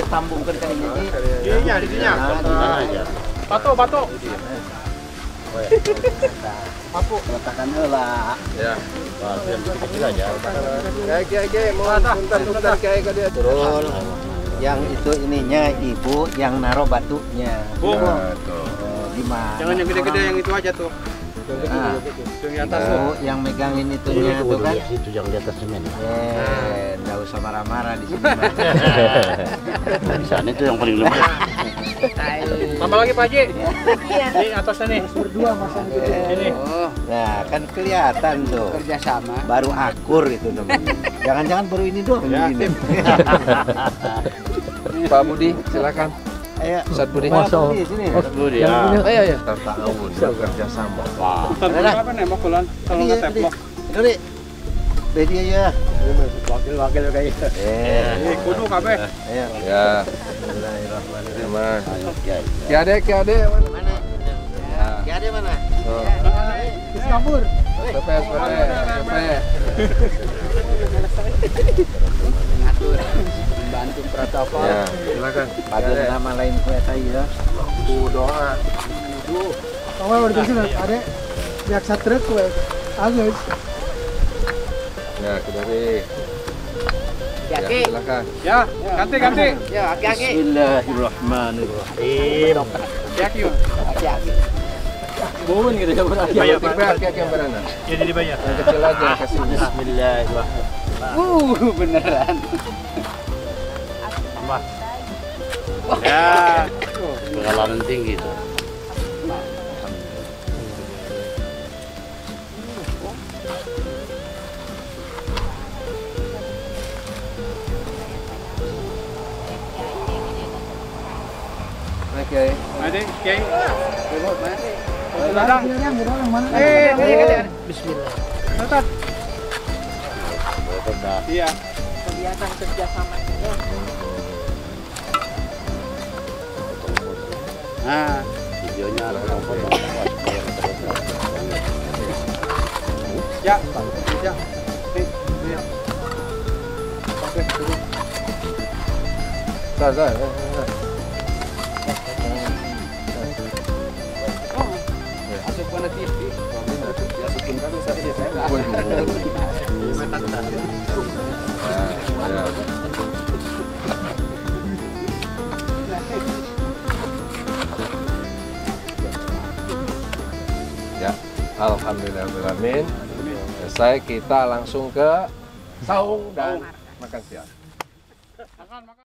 sambungkan kalinya ini. Ininya di sini. Batu. Papu letakkan heula. Ya. Biar kecil aja. Kayak mau punten kayak ke dia. Turun. Yang itu ininya ibu yang naruh batunya. Gimana? Jangan yang gede-gede yang itu aja tuh. Yang di atas tuh. Yang megangin itunya tuh kan. Itu yang di atas semen. Enggak usah marah-marah di sini. Di sana itu yang paling lemah. Tambah lagi Pak Haji. Ini atasnya nih. Berdua masang ini. Nah, kan kelihatan tuh. Kerjasama. Baru akur itu namanya. Jangan-jangan baru ini doang begini. Pak Budi, silakan. Ayo. Ustaz Budi. Masuk. Sini. Budi ya. Ayo. Tahun bekerja sama. Wah. Apa nih mau pulang? Kalau nggak tepok. Ini. Bedi aja. Wakil kayak gitu. Ini kudu kabeh. Ayo. Ya. Bismillahirrahmanirrahim. Ki ade mana? Mana? Ya, ada mana? Kabur. SP. Ngatur, membantu protokol. Ya, silakan. Pada nama lain kue saya. Doa. Awal udah bisa ada biak satrek kue agus. Ya, kedari. Ya, Aki. silakan. Ya, ganti. Ya, aki-aki. Bismillahirrahmanirrahim. Aki. Aki-aki. Bawun gitu ya berarti. Bayar aki yang mana? Ya dibayar. Yang kecil aja kasih. Bismillahirrahmanirrahim. Beneran. Ya. Pengalaman tinggi itu. Oke. Ada Kiai. Yang mana? Bismillah. Notat. Iya. Kegiatan kerjasama. Nah, videonya ada Ya. Ya. Iya. Oke. Dah. Masuk mana TV? Masukin kami saya enggak. Ya, alhamdulillahirrahmanirrahim. Selesai, kita langsung ke saung dan makan siang.